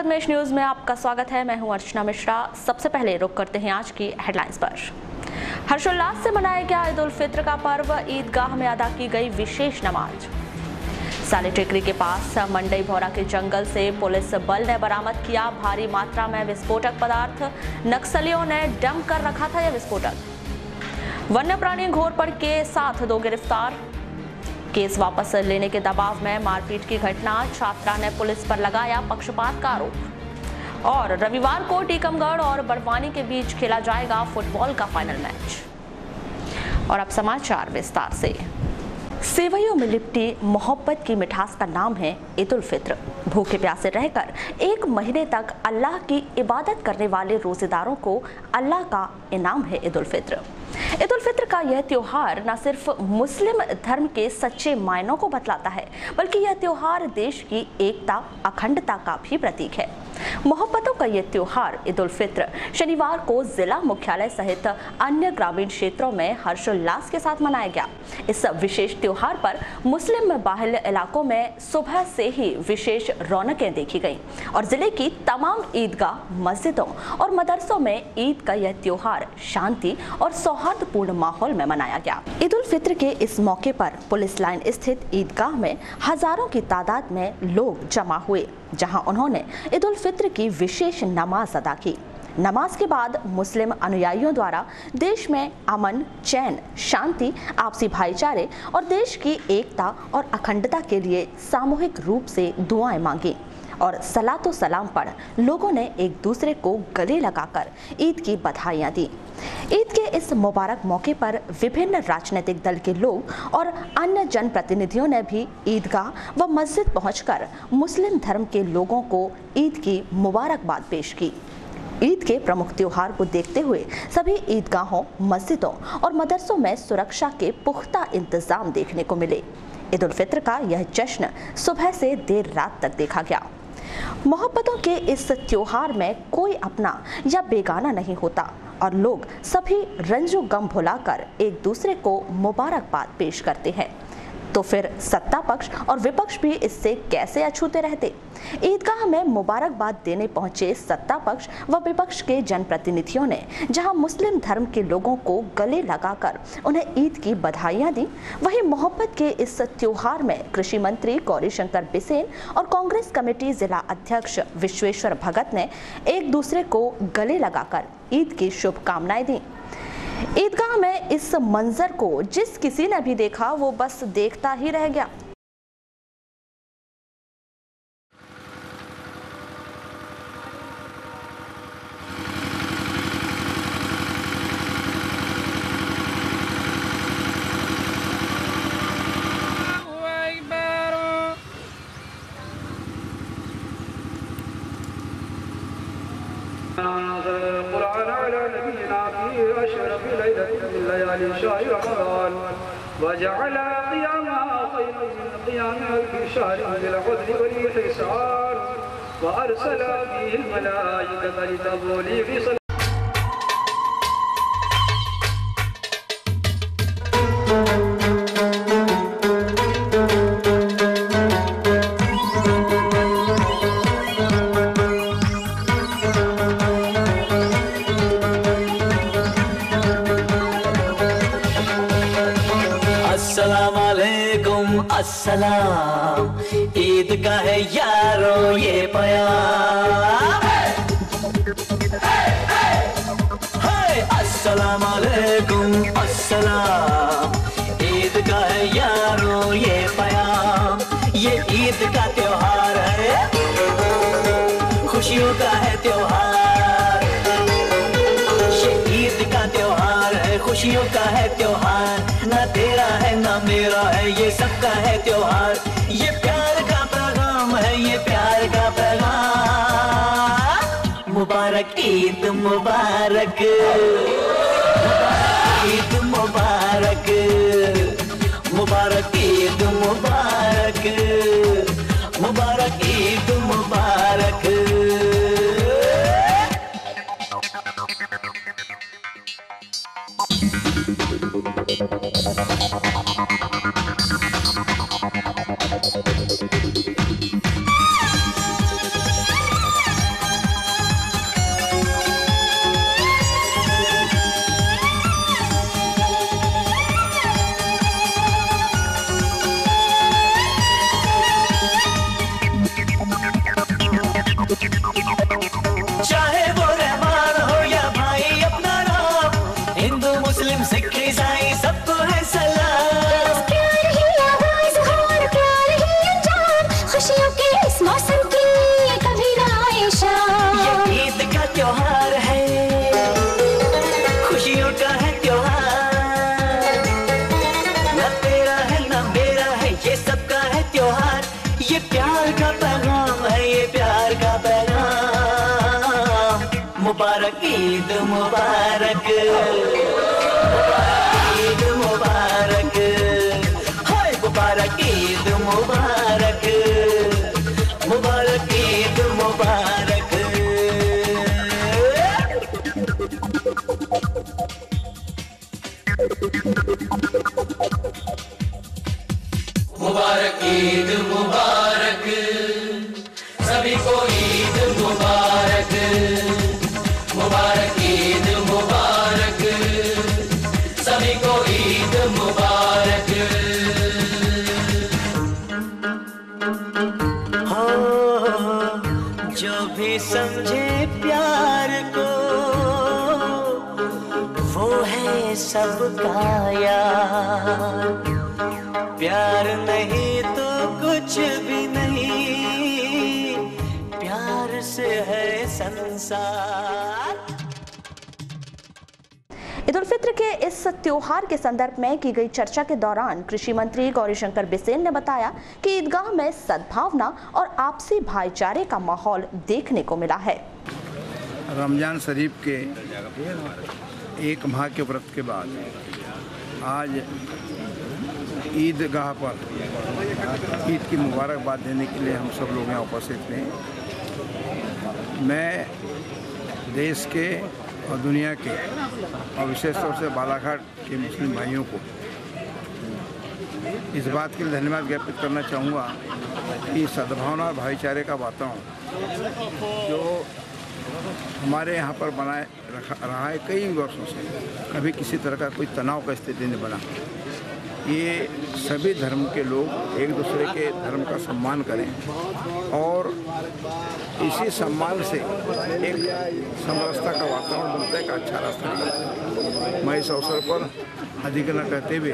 संदेश न्यूज में आपका स्वागत है। मैं हूं अर्चना मिश्रा। सबसे पहले रुक करते हैं आज की हेडलाइंस पर। हर्षोल्लास से मनाया गया ईद उल फित्र का पर्व। ईदगाह में अदा की गई विशेष नमाज। साले टेकरी के पास मंडई भौरा के जंगल से पुलिस बल ने बरामद किया भारी मात्रा में विस्फोटक पदार्थ। नक्सलियों ने डंप कर रखा था यह विस्फोटक। वन्य प्राणी घोरपड़ के साथ 2 गिरफ्तार। केस वापस लेने के दबाव में मारपीट की घटना। छात्रा ने पुलिस पर लगाया पक्षपात का आरोप। और रविवार को टीकमगढ़ और बड़वानी के बीच खेला जाएगा फुटबॉल का फाइनल मैच। और अब समाचार विस्तार से। सेवइयों में लिपटी मोहब्बत की मिठास का नाम है ईद उल फित्र। भूखे प्यासे रहकर 1 महीने तक अल्लाह की इबादत करने वाले रोजेदारों को अल्लाह का इनाम है ईद उल फित्र। ईद उल फित्र का यह त्योहार न सिर्फ मुस्लिम धर्म के सच्चे मायनों को बतलाता है, बल्कि यह त्योहार देश की एकता, अखंडता का भी प्रतीक है। मोहब्बतों का यह त्योहार ईद उल फित्र शनिवार को जिला मुख्यालय सहित अन्य ग्रामीण क्षेत्रों में हर्षोल्लास के साथ मनाया गया। इस विशेष त्योहार पर मुस्लिम बाहुल इलाकों में सुबह से ही विशेष रौनकें देखी गईं और जिले की तमाम ईदगाह, मस्जिदों और मदरसों में ईद का यह त्योहार शांति और सौहार्दपूर्ण माहौल में मनाया गया। ईद उल फित्र के इस मौके पर पुलिस लाइन स्थित ईदगाह में हजारों की तादाद में लोग जमा हुए, जहां उन्होंने ईद उल फित्र की विशेष नमाज अदा की। नमाज के बाद मुस्लिम अनुयायियों द्वारा देश में अमन, चैन, शांति, आपसी भाईचारे और देश की एकता और अखंडता के लिए सामूहिक रूप से दुआएं मांगी और सलातो सलाम पढ़ लोगों ने एक दूसरे को गले लगाकर ईद की बधाइयां दी। ईद के इस मुबारक मौके पर विभिन्न राजनीतिक दल के लोग और अन्य जनप्रतिनिधियों ने भी ईदगाह व मस्जिद पहुंचकर मुस्लिम धर्म के लोगों को ईद की मुबारकबाद पेश की। ईद के प्रमुख त्योहार को देखते हुए सभी ईदगाहों, मस्जिदों और मदरसों में सुरक्षा के पुख्ता इंतजाम देखने को मिले। ईद उल फित्र का यह जश्न सुबह से देर रात तक देखा गया। मोहब्बतों के इस त्योहार में कोई अपना या बेगाना नहीं होता और लोग सभी रंजो गम भुलाकर एक दूसरे को मुबारकबाद पेश करते हैं। तो फिर सत्ता पक्ष और विपक्ष भी इससे कैसे अछूते रहते। ईदगाह में मुबारकबाद देने पहुंचे सत्ता पक्ष व विपक्ष के जनप्रतिनिधियों ने जहां मुस्लिम धर्म के लोगों को गले लगाकर उन्हें ईद की बधाइयां दी, वहीं मोहब्बत के इस त्योहार में कृषि मंत्री गौरीशंकर बिसेन और कांग्रेस कमेटी जिला अध्यक्ष विश्वेश्वर भगत ने एक दूसरे को गले लगाकर ईद की शुभकामनाएं दी। ईदगाह में इस मंजर को जिस किसी ने भी देखा वो बस देखता ही रह गया। وجعل قيامها خير من قيامها في شهر ذي العذر والإحسان وأرسل فيه الملائكة لتبولي في صلاة अस्सलाम। ईद का है यारो ये प्यार। अस्सलाम वालेकुम अस्सलाम। ईद का है यारो ये प्यार। ये ईद का त्योहार है, खुशियों का है त्योहार। ये ईद का त्योहार है, खुशियों का है त्योहार। ना तेरा है ना मेरा है, ये सबका है त्योहार। ये प्यार का पैगाम है, ये प्यार का पैगाम। मुबारक ईद मुबारक, ईद मुबारक, मुबारक ईद मुबारक, मुबारक ईद मुबारक। ईद मुबारक, ईद मुबारक, हाय मुबारक ईद मुबारक, मुबारक ईद मुबारक। मुबारक ईद मुबारक, सभी को ईद मुबारक, मुबारक ईद मुबारक, सभी को ईद मुबारक। हो जो भी समझे प्यार को वो है सबका यार, प्यार नहीं तो कुछ भी नहीं, प्यार से है संसार। ईद उल फित्र के इस त्योहार के संदर्भ में की गई चर्चा के दौरान कृषि मंत्री गौरीशंकर बिसेन ने बताया कि ईदगाह में सद्भावना और आपसी भाईचारे का माहौल देखने को मिला है। रमजान शरीफ के एक माह के व्रत के बाद आज ईदगाह पर ईद की मुबारकबाद देने के लिए हम सब लोग यहाँ उपस्थित हैं। मैं देश के और दुनिया के और विशेष तौर से बालाघाट के मुस्लिम भाइयों को इस बात के लिए धन्यवाद ज्ञापित करना चाहूँगा कि सद्भावना और भाईचारे का वातावरण जो हमारे यहाँ पर बनाए रहा है कई वर्षों से, कभी किसी तरह का कोई तनाव का स्थिति नहीं बना। ये सभी धर्म के लोग एक दूसरे के धर्म का सम्मान करें और इसी सम्मान से एक समरसता का वातावरण बनता है, एक अच्छा रास्ता निकलता है। मैं इस अवसर पर अधिक न कहते हुए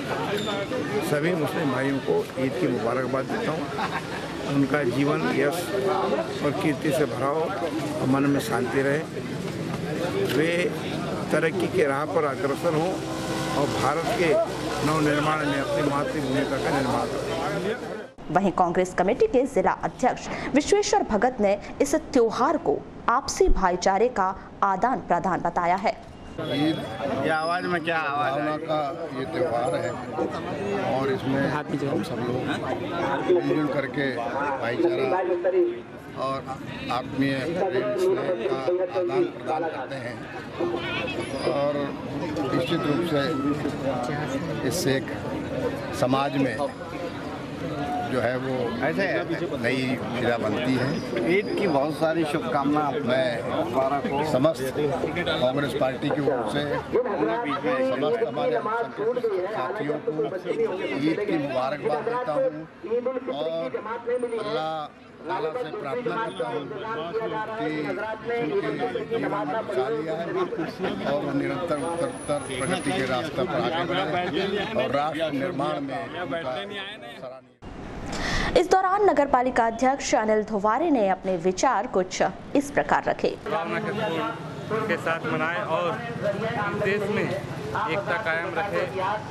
सभी मुस्लिम भाइयों को ईद की मुबारकबाद देता हूँ। उनका जीवन यश और कीर्ति से भरा हो और मन में शांति रहे, वे तरक्की के राह पर अग्रसर हों और भारत के नवनिर्माण में अपनी महत्वपूर्ण भूमिका का निर्माण करें। वहीं कांग्रेस कमेटी के जिला अध्यक्ष विश्वेश्वर भगत ने इस त्योहार को आपसी भाईचारे का आदान प्रदान बताया है। ईद ये आवाज़ में क्या भावना का ये त्यौहार है और इसमें हम सब लोग मिलजुल करके भाईचारा और आत्मीय प्रेम स्नेह का आदान प्रदान करते हैं और निश्चित रूप से इससे एक समाज में जो है वो नई शिरा बनती है। ईद की बहुत सारी शुभकामनाएं मैं समस्त कांग्रेस पार्टी की ओर से समस्त हमारे साथियों को ईद की मुबारकबाद देता हूँ और अल्लाह ताला से प्रार्थना करता हूँ कि उनके जीवन में बचा लिया है और निरंतर उत्तरोत्तर प्रगति के रास्ते पर आगे बढ़े और राष्ट्र निर्माण में सराहनीय। इस दौरान नगर पालिका अध्यक्ष अनिल धुवारे ने अपने विचार कुछ इस प्रकार रखे। भावना के साथ मनाए और देश में एकता कायम रखे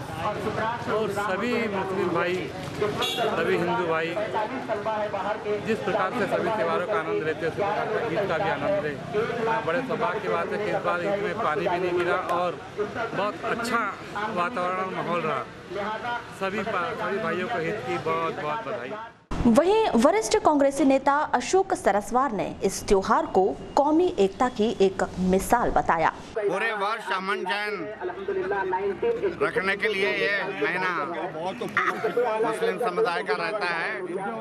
और सभी मुस्लिम भाई, सभी हिंदू भाई जिस प्रकार से सभी त्योहारों का आनंद लेते हैं उसी प्रकार का ईद का भी आनंद ले। बड़े सौभाग्य की बात है कि इस बार ईद में पानी भी नहीं गिरा और बहुत अच्छा वातावरण माहौल रहा। सभी भाइयों को ईद की बहुत बहुत बधाई। वहीं वरिष्ठ कांग्रेसी नेता अशोक सरस्वार ने इस त्योहार को कौमी एकता की एक मिसाल बताया। पूरे वर्ष अमन चैन रखने के लिए ये महीना मुस्लिम समुदाय का रहता है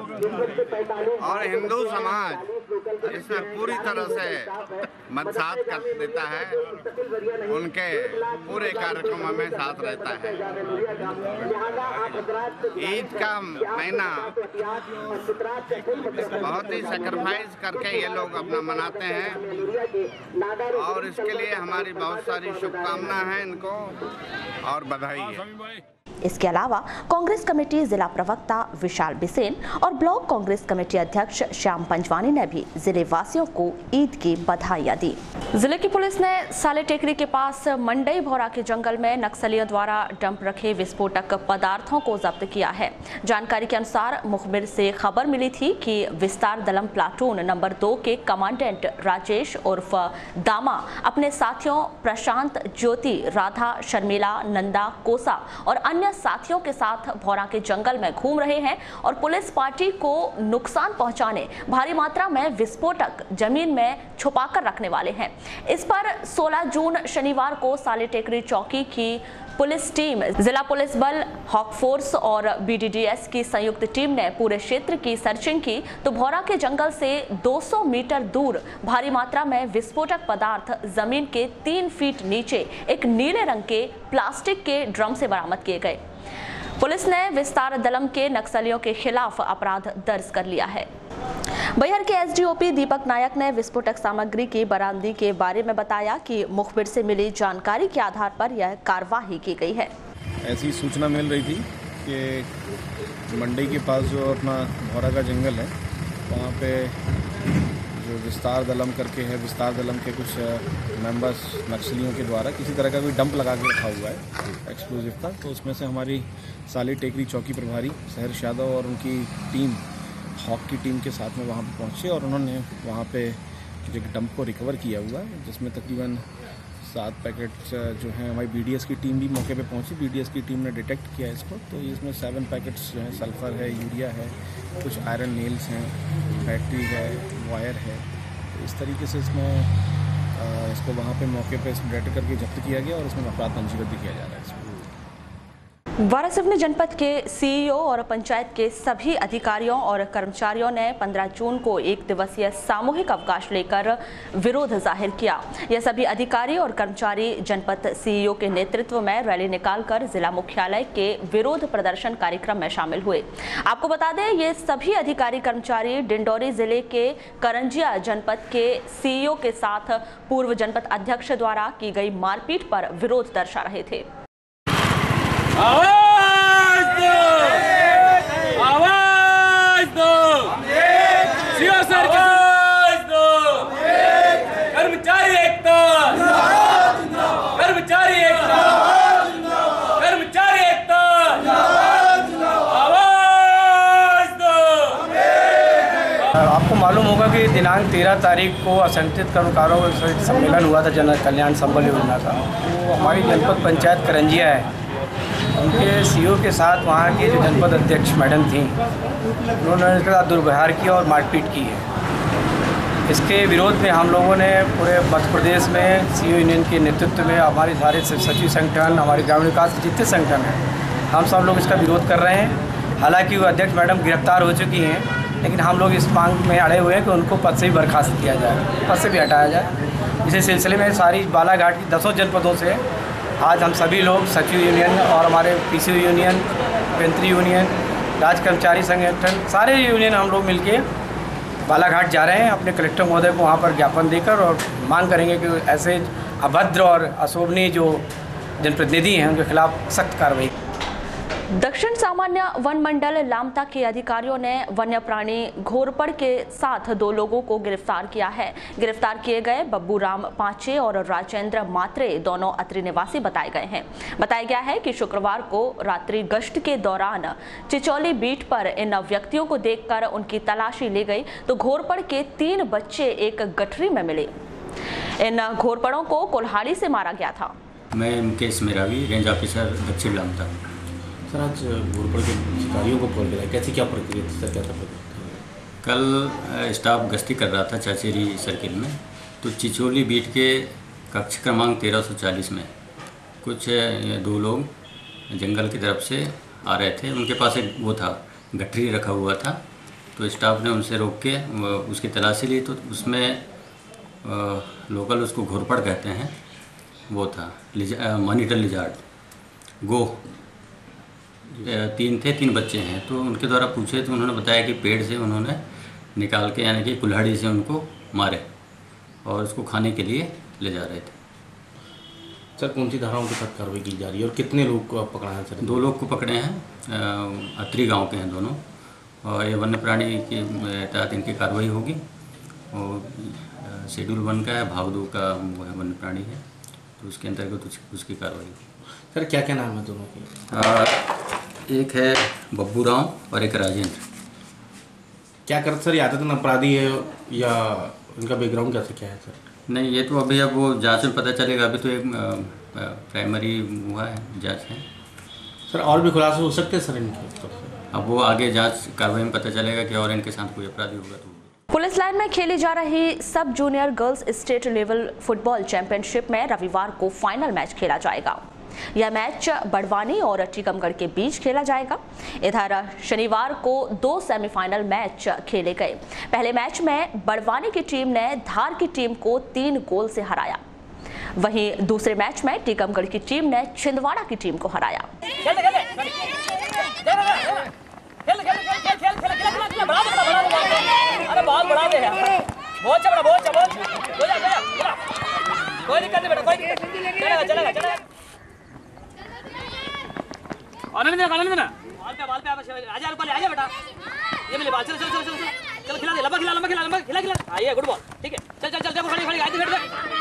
और हिंदू समाज इसमें पूरी तरह से मदद कर देता है, उनके पूरे कार्यक्रमों में साथ रहता है। ईद का महीना बहुत ही सैक्रिफाइस करके ये लोग अपना मनाते हैं और इसके लिए हमारी बहुत सारी शुभकामनाएं हैं इनको और बधाई है। इसके अलावा कांग्रेस कमेटी जिला प्रवक्ता विशाल बिसेन और ब्लॉक कांग्रेस कमेटी अध्यक्ष श्याम पंजवानी ने भी जिले वासियों को ईद की बधाइयां दी। जिले की पुलिस ने साले टेकरी के पास मंडई भौरा के जंगल में नक्सलियों द्वारा डंप रखे विस्फोटक पदार्थों को जब्त किया है। जानकारी के अनुसार मुखबिर से खबर मिली थी कि विस्तार दलम प्लाटून नंबर 2 के कमांडेंट राजेश उर्फ दामा अपने साथियों प्रशांत, ज्योति, राधा, शर्मिला, नंदा, कोसा और अन्य साथियों के साथ भौरा के जंगल में घूम रहे हैं और पुलिस पार्टी को नुकसान पहुंचाने भारी मात्रा में विस्फोटक जमीन में छुपाकर रखने वाले हैं। इस पर 16 जून शनिवार को साले टेकरी चौकी की पुलिस टीम, जिला पुलिस बल, हॉक फोर्स और BDDS की संयुक्त टीम ने पूरे क्षेत्र की सर्चिंग की तो भौरा के जंगल से 200 मीटर दूर भारी मात्रा में विस्फोटक पदार्थ जमीन के 3 फीट नीचे एक नीले रंग के प्लास्टिक के ड्रम से बरामद किए गए। पुलिस ने विस्तार दलम के नक्सलियों के खिलाफ अपराध दर्ज कर लिया है। बैहर के SDOP दीपक नायक ने विस्फोटक सामग्री की बरामदगी के बारे में बताया कि मुखबिर से मिली जानकारी के आधार पर यह कार्रवाई की गई है। ऐसी सूचना मिल रही थी कि मंडी के पास जो अपना भौरा का जंगल है वहाँ पे जो विस्तार दलम करके है, विस्तार दलम के कुछ मेंबर्स नक्सलियों के द्वारा किसी तरह का कोई डंप लगा के रखा हुआ है एक्सप्लोजिव का। तो उसमें से हमारी साले टेकरी चौकी प्रभारी सहर्ष यादव और उनकी टीम, हॉक की टीम के साथ में वहाँ पे पहुँचे और उन्होंने वहाँ पे एक डंप को रिकवर किया हुआ है जिसमें तकरीबन 7 पैकेट्स जो हैं। हमारी BDS की टीम भी मौके पे पहुंची। BDS की टीम ने डिटेक्ट किया इसको, तो इसमें 7 पैकेट्स जो हैं सल्फ़र है, यूरिया है, कुछ आयरन नेल्स हैं, बैटरी है, वायर है। तो इस तरीके से इसमें इसको वहाँ पे मौके पे डिटेक्ट करके जब्त किया गया और इसमें अपराध पंजीबद्ध किया जा रहा है। वारासिवनी जनपद के CEO और पंचायत के सभी अधिकारियों और कर्मचारियों ने 15 जून को 1 दिवसीय सामूहिक अवकाश लेकर विरोध जाहिर किया। यह सभी अधिकारी और कर्मचारी जनपद CEO के नेतृत्व में रैली निकालकर जिला मुख्यालय के विरोध प्रदर्शन कार्यक्रम में शामिल हुए। आपको बता दें, ये सभी अधिकारी कर्मचारी डिंडोरी जिले के करंजिया जनपद के CEO के साथ पूर्व जनपद अध्यक्ष द्वारा की गई मारपीट पर विरोध दर्शा रहे थे। आवाज दो, आवाज दो, आवाज दो, कर्मचारी एकता, कर्मचारी एकता, कर्मचारी एकता, आवाज दो। आपको मालूम होगा कि दिनांक 13 तारीख को असंगठित कर्मकारों का सम्मेलन हुआ था जन कल्याण संबल योजना का। वो हमारी जनपद पंचायत करंजिया है, उनके CEO के साथ वहाँ की जो जनपद अध्यक्ष मैडम थी, उन्होंने इसके साथ दुर्व्यवहार किया और मारपीट की है। इसके विरोध में हम लोगों ने पूरे मध्य प्रदेश में CEO यूनियन के नेतृत्व में हमारे सारे सचिव संगठन, हमारे ग्रामीण विकास के जितने संगठन हैं, हम सब लोग इसका विरोध कर रहे हैं। हालांकि वो अध्यक्ष मैडम गिरफ्तार हो चुकी हैं, लेकिन हम लोग इस मांग में अड़े हुए हैं कि उनको पद से भी बर्खास्त किया जाए, पद से भी हटाया जाए। इसी सिलसिले में सारी बालाघाट की 10 जनपदों से आज हम सभी लोग सचिव यूनियन और हमारे PCO यूनियन, पेंत्री यूनियन, राज्य कर्मचारी संगठन, सारे यूनियन हम लोग मिलके बालाघाट जा रहे हैं अपने कलेक्टर महोदय को वहाँ पर ज्ञापन देकर, और मांग करेंगे कि ऐसे अभद्र और अशोभनीय जो जनप्रतिनिधि हैं उनके खिलाफ सख्त कार्रवाई। दक्षिण सामान्य वन मंडल लामता के अधिकारियों ने वन्य प्राणी घोरपड़ के साथ 2 लोगों को गिरफ्तार किया है। गिरफ्तार किए गए बब्बू राम पांचे और राजेंद्र मात्रे दोनों अत्रि निवासी बताए गए हैं। बताया गया है कि शुक्रवार को रात्रि गश्त के दौरान चिचौली बीट पर इन व्यक्तियों को देखकर उनकी तलाशी ली गई तो घोरपड़ के 3 बच्चे एक गठरी में मिले। इन घोरपड़ों को कुल्हाड़ी से मारा गया था। मैं मुकेश मेरावी, रेंज ऑफिसर दक्षिण लामता। सर, आज घोरपड़ के शिकारियों को पकड़ लिया, कैसी क्या प्रक्रिया थी सर, क्या था? कल स्टाफ गश्ती कर रहा था चाचेरी सर्किल में, तो चिचोली बीट के कक्ष क्रमांक 1340 में कुछ 2 लोग जंगल की तरफ से आ रहे थे। उनके पास एक वो था, गठरी रखा हुआ था, तो स्टाफ ने उनसे रोक के उसकी तलाशी ली, तो उसमें लोकल उसको घोरपड़ कहते हैं, वो था मॉनिटर लिजार्ड गो। 3 थे, 3 बच्चे हैं। तो उनके द्वारा पूछे तो उन्होंने बताया कि पेड़ से उन्होंने निकाल के, यानी कि कुल्हाड़ी से उनको मारे और उसको खाने के लिए ले जा रहे थे। सर कौन सी धाराओं के तहत कार्रवाई की जा रही है और कितने लोग को आप पकड़ा है सर? 2 लोग को पकड़े हैं, अत्री गांव के हैं दोनों, और ये वन्य प्राणी के तहत इनकी कार्रवाई होगी। और शेड्यूल 1 का है, भाग 2 का वो है वन्य प्राणी है, तो उसके अंतर्गत उसकी कार्रवाई होगी। सर क्या क्या नाम है दोनों के? एक है बब्बू राव और एक राजेंद्र। क्या करते सर? आदतन अपराधी है या इनका बैकग्राउंड कैसे क्या है सर? नहीं, ये तो अभी अब वो जांच में पता चलेगा। अभी तो एक प्राइमरी हुआ है, जांच है सर। और भी खुलासे हो सकते हैं सर इनके? अब वो आगे जांच कार्रवाई में पता चलेगा कि और इनके साथ कोई अपराधी होगा तो। पुलिस लाइन में खेली जा रही sub junior girls state level football championship में रविवार को फाइनल मैच खेला जाएगा। यह मैच बड़वानी और टीकमगढ़ के बीच खेला जाएगा। इधर शनिवार को 2 सेमीफाइनल मैच खेले गए। पहले मैच में बड़वानी की टीम ने धार की टीम को 3 गोल से हराया। वहीं दूसरे मैच में टीकमगढ़ की टीम ने छिंदवाड़ा की टीम को हराया। आनंद ना बाल पे आजा बेटा, ये मिले बाल। चल खिला दे, लंबा खिला। आइए, गुड बॉल, ठीक है। चल देखो खड़ी आई तो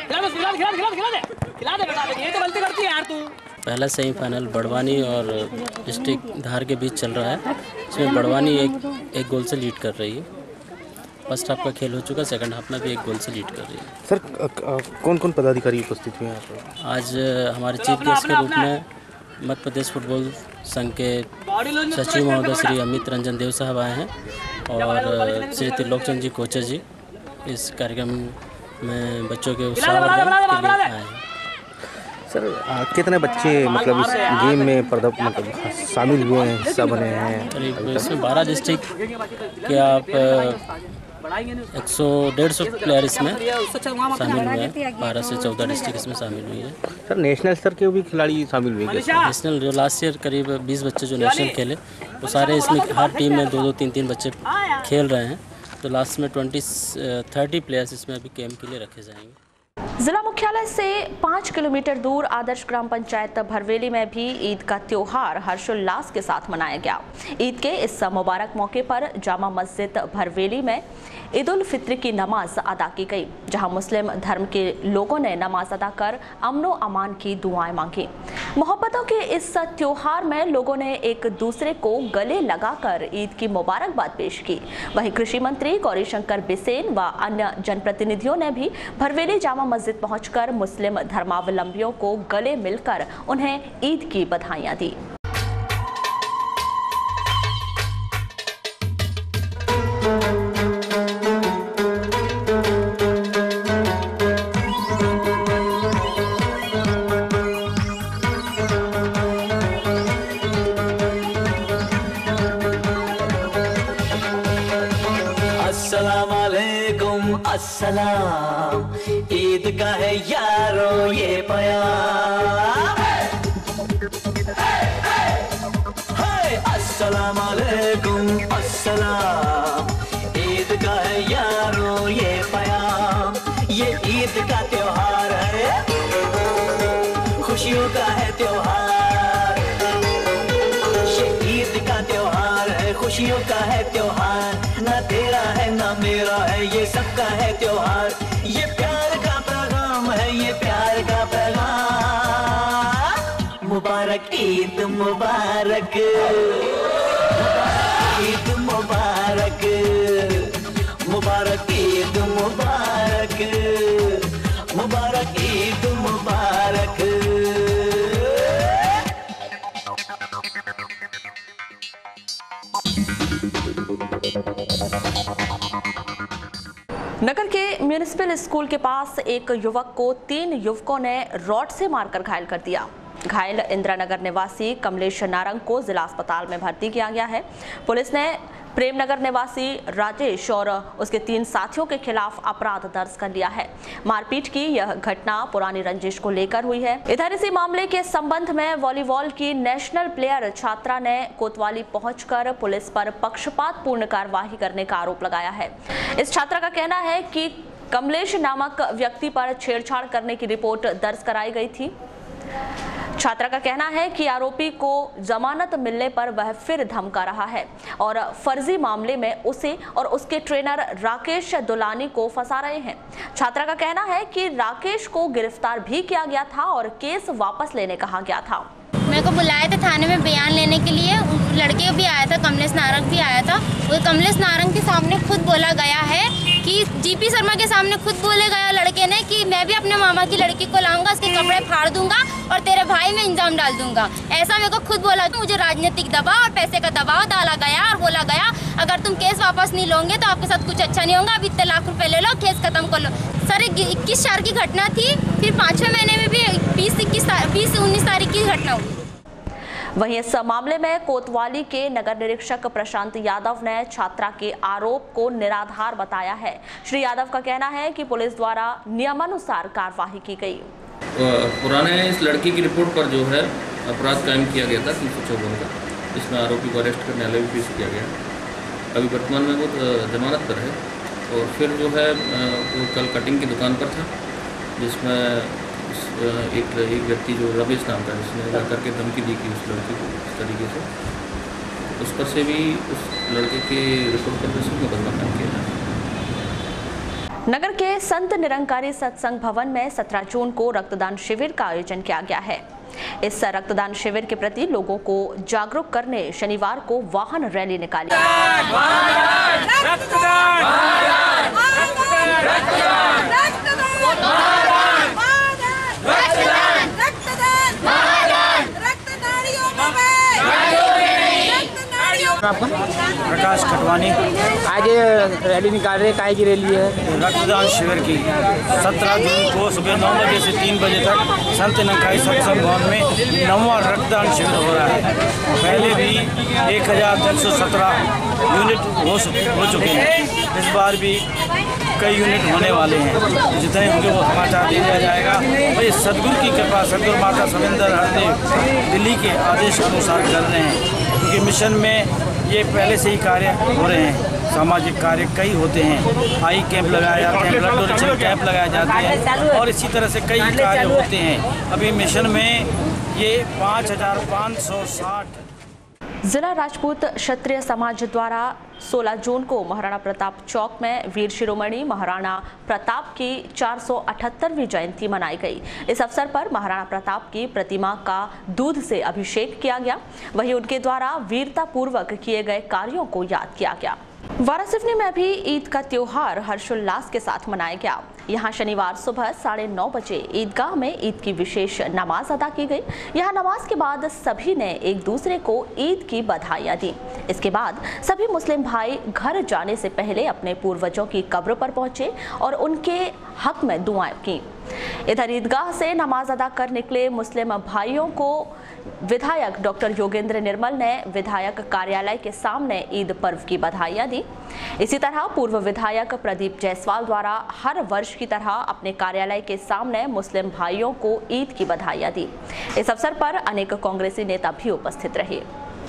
खिला दे बेटा, ये तो गलती करती है यार तू। पहला सेमीफाइनल बड़वानी और डिस्ट्रिक्ट धार के बीच चल रहा है। इसमें बड़वानी एक गोल से लीड कर रही है। फर्स्ट हाफ का खेल हो चुका, सेकंड हाफ में भी 1 गोल से लीड कर रही है। सर कौन कौन पदाधिकारी उपस्थित हुए हैं? आज हमारे चीफ गेस्ट के रूप में मध्य प्रदेश फुटबॉल संघ के सचिव महोदय श्री अमित रंजन देव साहब आए हैं और श्री त्रिलोक चंद जी कोचर जी इस कार्यक्रम में बच्चों के उत्साहवर्धन के लिए आए हैं। सर कितने बच्चे मतलब इस गेम में शामिल हुए हैं, हिस्सा बने हैं? करीब इसमें 12 डिस्ट्रिक्ट के आप 100-150 प्लेयर इसमें शामिल हुए हैं। 12 से 14 डिस्ट्रिक्ट इसमें शामिल हुई है। सर नेशनल स्तर के भी खिलाड़ी शामिल हुए हैं? नेशनल जो लास्ट ईयर करीब 20 बच्चे जो नेशनल खेले वो सारे इसमें हर टीम में 2-2, 3-3 बच्चे खेल रहे हैं। तो लास्ट में 20-30 प्लेयर्स इसमें अभी कैंप के लिए रखे जाएंगे। जिला मुख्यालय से 5 किलोमीटर दूर आदर्श ग्राम पंचायत भरवेली में भी ईद का त्योहार हर्षोल्लास के साथ मनाया गया। ईद के इस मुबारक मौके पर जामा मस्जिद भरवेली में ईद उल फित्र की नमाज अदा की गई, जहां मुस्लिम धर्म के लोगों ने नमाज अदा कर अमनो अमान की दुआएं मांगी। मोहब्बतों के इस त्योहार में लोगों ने एक दूसरे को गले लगाकर ईद की मुबारकबाद पेश की। वहीं कृषि मंत्री गौरीशंकर बिसेन व अन्य जनप्रतिनिधियों ने भी भरवेली जामा मस्जिद पहुंचकर मुस्लिम धर्मावलंबियों को गले मिलकर उन्हें ईद की बधाइयां दी। अस्सलाम, ईद का है यारो ये प्यार। अस्सलाम वालेकुम, अस्सलाम, ईद का है यारो ये प्यार। ये ईद का त्योहार है, खुशियों का है त्योहार। ये ईद का त्योहार है, खुशियों का है त्योहार। ना तेरा है ना मेरा है, ये सबका है त्योहार। ये प्यार का पैगाम है, ये प्यार का पैगाम। मुबारक ईद मुबारक, ईद मुबारक, मुबारक ईद मुबारक, मुबारक ईद मुबारक। नगर के म्यूनिसिपल स्कूल के पास एक युवक को 3 युवकों ने रॉड से मारकर घायल कर दिया। घायल इंदिरानगर निवासी कमलेश नारंग को जिला अस्पताल में भर्ती किया गया है। पुलिस ने प्रेमनगर निवासी राजेश और उसके 3 साथियों के खिलाफ अपराध दर्ज कर लिया है। मारपीट की यह घटना पुरानी रंजिश को लेकर हुई है। इधर इसी मामले के संबंध में वॉलीबॉल की नेशनल प्लेयर छात्रा ने कोतवाली पहुंचकर पुलिस पर पक्षपातपूर्ण कार्यवाही करने का आरोप लगाया है। इस छात्रा का कहना है कि कमलेश नामक व्यक्ति पर छेड़छाड़ करने की रिपोर्ट दर्ज कराई गई थी। छात्रा का कहना है कि आरोपी को जमानत मिलने पर वह फिर धमका रहा है और फर्जी मामले में उसे और उसके ट्रेनर राकेश दुलानी को फंसा रहे हैं। छात्रा का कहना है कि राकेश को गिरफ्तार भी किया गया था और केस वापस लेने कहा गया था। मेरे को बुलाए थे थाने में बयान लेने के लिए, लड़के भी आया था, कमलेश नारंग भी आया था। वो कमलेश नारंग के सामने खुद बोला गया है कि जीपी शर्मा के सामने खुद बोले गया लड़के ने कि मैं भी अपने मामा की लड़की को लाऊंगा, उसके कपड़े फाड़ दूंगा और तेरे भाई में इंजाम डाल दूंगा। ऐसा मेरे को खुद बोला। मुझे राजनीतिक दबाव और पैसे का दबाव डाला गया और बोला गया अगर तुम केस वापस नहीं लोगे तो आपके साथ कुछ अच्छा नहीं होगा, अब इतने लाख रुपए ले लो, केस खत्म कर लो। सर 21 की घटना थी, फिर 5-6 महीने में भी 20-19 तारीख की घटना हुई। वहीं इस मामले में कोतवाली के नगर निरीक्षक प्रशांत यादव ने छात्रा के आरोप को निराधार बताया है। श्री यादव का कहना है कि पुलिस द्वारा नियमानुसार कार्यवाही की गई। पुराने इस लड़की की रिपोर्ट पर जो है अपराध कायम किया गया था 354 का, जिसमें आरोपी को अरेस्ट करने वाले भी पेश किया गया। अभी वर्तमान में वो जमानत पर है और फिर जो है वो कल कटिंग की दुकान पर था, जिसमें एक व्यक्ति जो रमेश नाम था, जिसने जा करके धमकी दी कि उस लड़की को इस तरीके से, उस पर से भी उस लड़के के रिपोर्ट पर भी मुकदमा कायम किया जाए। नगर के संत निरंकारी सत्संग भवन में 17 जून को रक्तदान शिविर का आयोजन किया गया है। इस रक्तदान शिविर के प्रति लोगों को जागरूक करने शनिवार को वाहन रैली निकाली। प्रकाश खटवानी। आज रैली निकाल रहे, काय की रैली है? रक्तदान शिविर की 17 जून को सुबह 9 बजे से 3 बजे तक संत निरंकारी सत्संग भवन में 9वां रक्तदान शिविर हो रहा है। पहले भी 1317 यूनिट हो चुके हैं, इस बार भी कई यूनिट होने वाले हैं। जितने होंगे वो समाचार दे दिया जाएगा। भाई सदगुरु की कृपा, सदगुरु माता सविंदर हरदेव दिल्ली के आदेश के अनुसार चल रहे हैं, क्योंकि मिशन में ये पहले से ही कार्य हो रहे हैं। सामाजिक कार्य कई होते हैं, आई कैंप लगाए जाते हैं, ब्लड डोनेशन कैंप लगाए जाते हैं और इसी तरह से कई कार्य होते हैं। अभी मिशन में ये 5560। जिला राजपूत क्षत्रिय समाज द्वारा 16 जून को महाराणा प्रताप चौक में वीर शिरोमणि महाराणा प्रताप की 478वीं जयंती मनाई गई। इस अवसर पर महाराणा प्रताप की प्रतिमा का दूध से अभिषेक किया गया। वहीं उनके द्वारा वीरता पूर्वक किए गए कार्यों को याद किया गया। वारासिवनी में भी ईद का त्योहार हर्षोल्लास के साथ मनाया गया। यहाँ शनिवार सुबह 9:30 बजे ईदगाह में ईद की विशेष नमाज अदा की गई। यहाँ नमाज के बाद सभी ने एक दूसरे को ईद की बधाइयाँ दी। इसके बाद सभी मुस्लिम भाई घर जाने से पहले अपने पूर्वजों की कब्र पर पहुंचे और उनके हक में दुआएं की। इधर ईदगाह से नमाज अदा कर निकले मुस्लिम भाइयों को विधायक डॉक्टर योगेंद्र निर्मल ने विधायक कार्यालय के सामने ईद पर्व की बधाइयां दी। इसी तरह पूर्व विधायक प्रदीप जायसवाल द्वारा हर वर्ष की तरह अपने कार्यालय के सामने मुस्लिम भाइयों को ईद की बधाइयां दी। इस अवसर पर अनेक कांग्रेसी नेता भी उपस्थित रहे।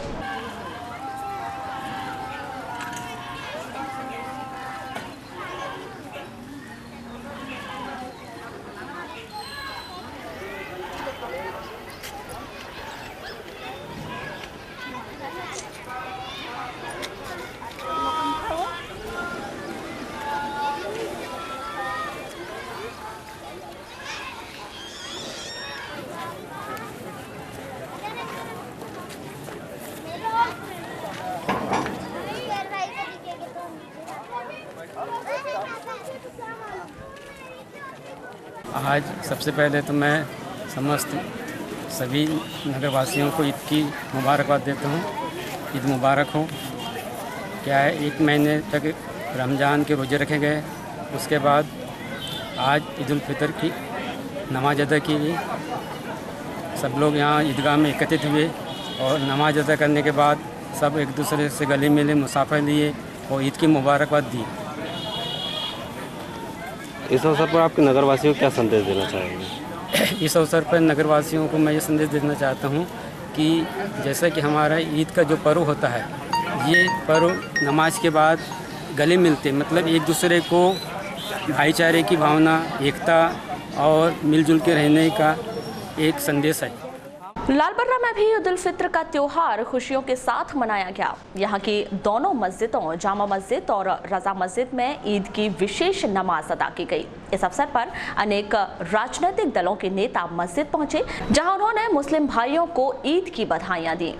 आज सबसे पहले तो मैं समस्त सभी नगरवासियों को ईद की मुबारकबाद देता हूँ। ईद मुबारक हो। क्या है, 1 महीने तक रमज़ान के रोज़े रखे गए, उसके बाद आज ईद उल फितर की नमाज अदा की गई। सब लोग यहाँ ईदगाह में एकत्रित हुए और नमाज अदा करने के बाद सब एक दूसरे से गले मिले, मुसाफा लिए और ईद की मुबारकबाद दी। इस अवसर पर आपके नगरवासियों को क्या संदेश देना चाहेंगे? इस अवसर पर नगरवासियों को मैं ये संदेश देना चाहता हूँ कि जैसे कि हमारा ईद का जो पर्व होता है, ये पर्व नमाज के बाद गले मिलते, मतलब एक दूसरे को भाईचारे की भावना, एकता और मिलजुल के रहने का एक संदेश है। लालबर्रा में भी ईद उल फित्र का त्योहार खुशियों के साथ मनाया गया। यहाँ की दोनों मस्जिदों जामा मस्जिद और रजा मस्जिद में ईद की विशेष नमाज अदा की गई। इस अवसर पर अनेक राजनीतिक दलों के नेता मस्जिद पहुंचे, जहां उन्होंने मुस्लिम भाइयों को ईद की बधाइयां दी।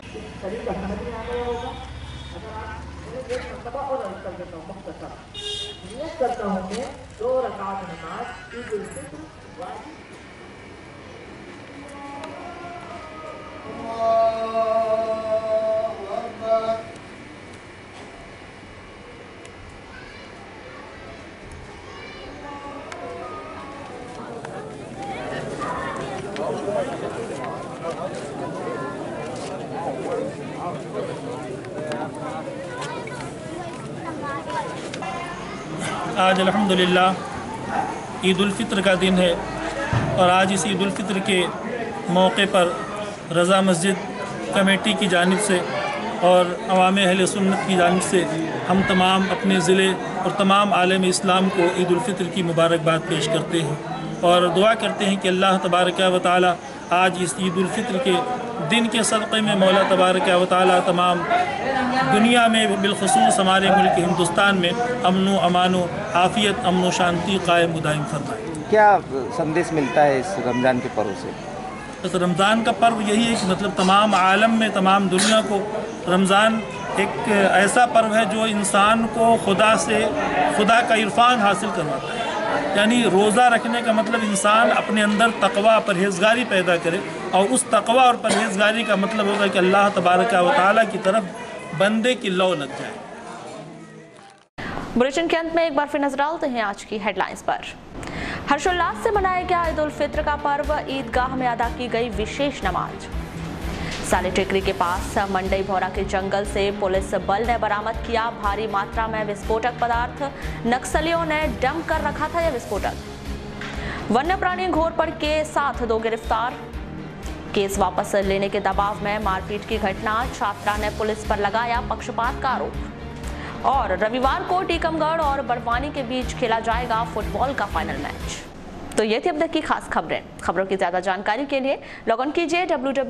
आज अल्हम्दुलिल्लाह ईद उल फित्र का दिन है और आज इस ईद उल फित्र के मौके पर रज़ा मस्जिद कमेटी की जानिब से और अवाम अहले सुन्नत की जानिब से हम तमाम अपने ज़िले और तमाम आलम इस्लाम को ईद उल फित्र की मुबारकबाद पेश करते हैं और दुआ करते हैं कि अल्लाह तबारक व तआला आज इस ईद उल फित्र के दिन के सदक़े में मौला तबारक व तआला तमाम दुनिया में बिलखुसूस हमारे मुल्क हिंदुस्तान में अमन अमान आफ़ियत अमन शांति कायम दायम फरमाए। क्या संदेश मिलता है इस रमज़ान के पर्व से? बस रमज़ान का पर्व यही है कि मतलब तमाम आलम में तमाम दुनिया को रमज़ान एक ऐसा पर्व है जो इंसान को खुदा का इरफान हासिल करवाता है। यानी रोज़ा रखने का मतलब इंसान अपने अंदर तकवा परहेज़गारी पैदा करे और उस तकवा और परहेज़गारी का मतलब होगा कि अल्लाह तबारक व तआला की तरफ बंदे की लौ लग जाए। बुलेटिन के अंत में एक बार फिर नजर डालते हैं आज की हेडलाइंस पर। हर्षोल्लास से मनाया गया ईद उल फित्र का पर्व। ईदगाह में अदा की गई विशेष नमाज। साले टेकरी के पास मंडई भौरा के जंगल से पुलिस बल ने बरामद किया भारी मात्रा में विस्फोटक पदार्थ। नक्सलियों ने डंप कर रखा था यह विस्फोटक। वन्य प्राणी घोरपड़ के साथ 2 गिरफ्तार। केस वापस लेने के दबाव में मारपीट की घटना। छात्रा ने पुलिस पर लगाया पक्षपात का आरोप। और रविवार को टीकमगढ़ और बड़वानी के बीच खेला जाएगा फुटबॉल का फाइनल मैच। तो ये थी अब तक की खास खबरों की ज्यादा जानकारी के लिए लॉग इन कीजिए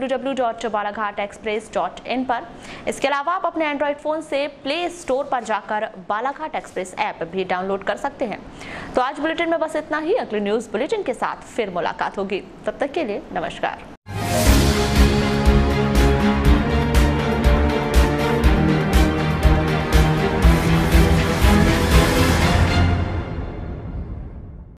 www.balaghatexpress.in पर। इसके अलावा आप अपने एंड्रॉइड फोन से प्ले स्टोर पर जाकर बालाघाट एक्सप्रेस ऐप भी डाउनलोड कर सकते हैं। तो आज बुलेटिन में बस इतना ही। अगले न्यूज बुलेटिन के साथ फिर मुलाकात होगी। तब तक के लिए नमस्कार।